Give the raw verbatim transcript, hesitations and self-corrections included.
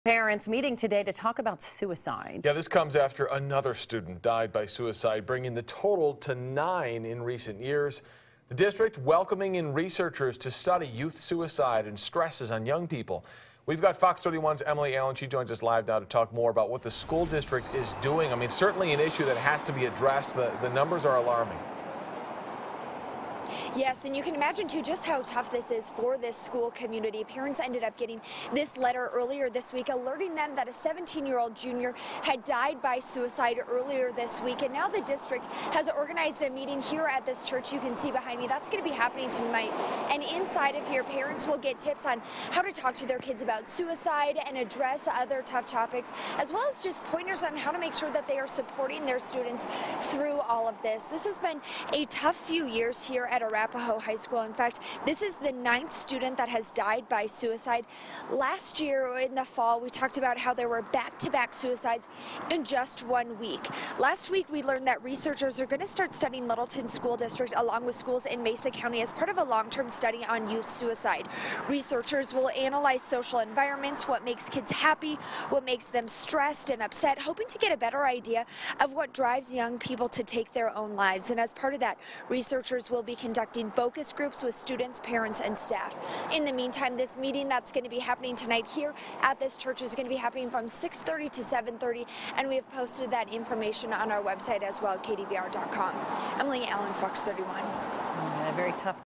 Parents meeting today to talk about suicide. Yeah, this comes after another student died by suicide, bringing the total to nine in recent years. The district welcoming in researchers to study youth suicide and stresses on young people. We've got Fox thirty-one's Emily Allen. She joins us live now to talk more about what the school district is doing. I mean, certainly an issue that has to be addressed. The, the numbers are alarming. Yes, and you can imagine, too, just how tough this is for this school community. Parents ended up getting this letter earlier this week alerting them that a seventeen-year-old junior had died by suicide earlier this week. And now the district has organized a meeting here at this church you can see behind me. That's going to be happening tonight. And inside of here, parents will get tips on how to talk to their kids about suicide and address other tough topics, as well as just pointers on how to make sure that they are supporting their students through all of this. This has been a tough few years here at Arapahoe High School. In fact, this is the ninth student that has died by suicide. Last year in the fall, we talked about how there were back-to-back suicides in just one week. Last week, we learned that researchers are going to start studying Littleton School District along with schools in Mesa County as part of a long-term study on youth suicide. Researchers will analyze social environments, what makes kids happy, what makes them stressed and upset, hoping to get a better idea of what drives young people to take their own lives. And as part of that, researchers will be conducting focus groups with students, parents, and staff. In the meantime, this meeting that's going to be happening tonight here at this church is going to be happening from six thirty to seven thirty, and we have posted that information on our website as well, K D V R dot com. Emily Allen, Fox thirty-one. Uh, very tough.